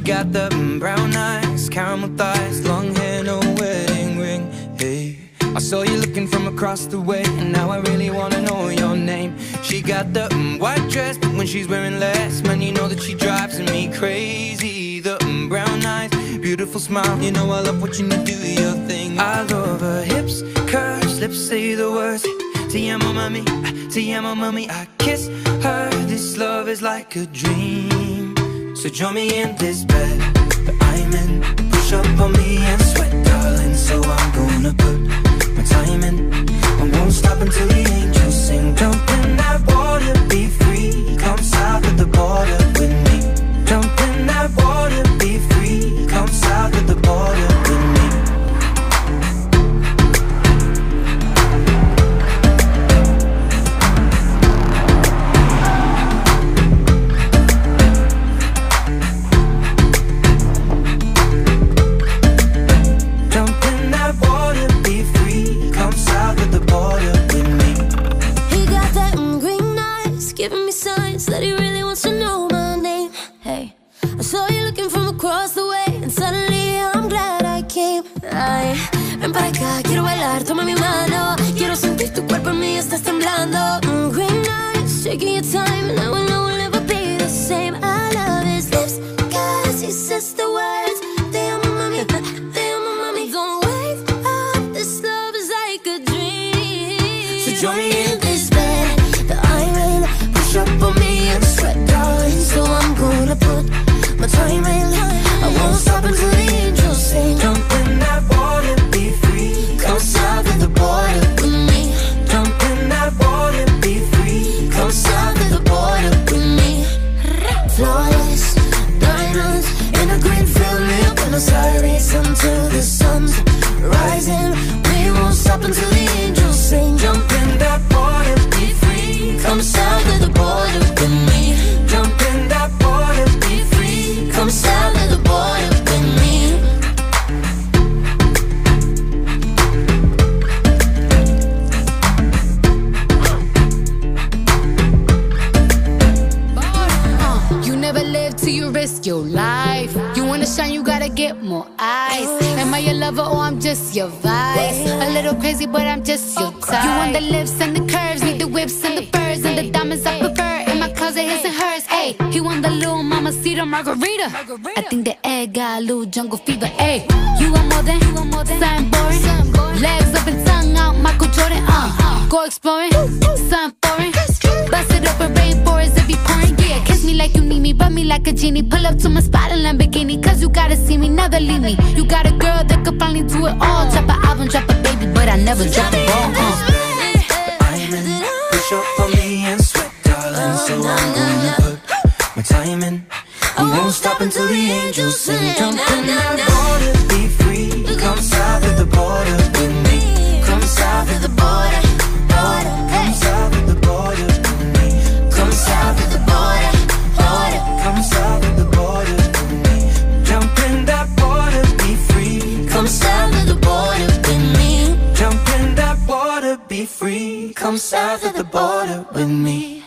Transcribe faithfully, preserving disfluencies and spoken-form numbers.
got the mm, brown eyes, caramel thighs, long hair, no wedding ring. Hey, I saw you looking from across the way, and now I really wanna know your name. She got the mm, white dress, but when she's wearing less, man, you know that she drives me crazy. The mm, brown eyes, beautiful smile, you know I love watching you do your thing. I love her hips, curves, lips say the words. Te amo, mami, te amo, mami. I kiss her, this love is like a dream. So join me in this bed that I'm in. Push up on me and sweat, darling. So I'm gonna put my time in. I won't stop until the angels sing. Jump in that water, be free. Come south of the border with me. Jump in that water, be free. Come south of the border with me. Giving me signs that he really wants to know my name. Hey, I saw you looking from across the way, and suddenly I'm glad I came. Ay, ven para acá, quiero bailar, toma mi mano. Quiero sentir tu cuerpo en mí, estás temblando. mm, Green eyes, taking your time, and I will know we'll never be the same. I love his lips, cause he says the words. Te amo, mami, te amo, mami. Don't wake up, this love is like a dream. So join me in this bed that I'm in. Push up on me and sweat, darling. So I'm gonna put my time in. I won't stop until the angels sing. Jump in that water, be free. Come south of the border with me. Jump in that water, be free. Come south of the border with me. Flawless diamonds in a green field near Buenos Aires until the sun's rising. We won't stop until the angels sing. Jump in that water, be free. Come south of the border with me. Jump in that water, be free. Come south of the border with me. Uh, you never live till you risk your life. You wanna shine, you gotta get more eyes. Am I your lover or I'm just your vice? A little crazy, but I'm just your type. You want the lips and the curves, need the whips and the furs and the diamonds I prefer. In my closet, his and hers. Ayy, he want the little mamacita margarita. I think the egg got a little jungle fever. Ayy, you want more than, you want more than something boring. Legs up and tongue out, Michael Jordan. Uh, go exploring, something foreign. Bust it up in rainforest if you pouring. Yeah, kiss me like you need me, rub me like a genie. Pull up to my spot in Lamborghini, cause you gotta see me, never leave me. You got a girl that could finally do it all. Drop an album, drop a baby, but I never drop a ball. Uh. I'm in, push up on me and sweat, darling. So I'm gonna put my time in. I won't stop until the angels sing. Jump in that water, be free. Come south of the border with me. Come south of the border, border. Come south of the border with me. Come south of the border, border. Come south of the border with me. Jump in that water, be free. Come south of the border with me. Jump in that water, be free. Come south of the border with me.